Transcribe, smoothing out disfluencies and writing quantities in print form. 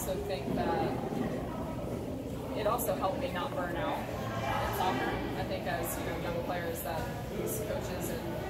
also think that it also helped me not burn out in soccer. I think as young players that these coaches and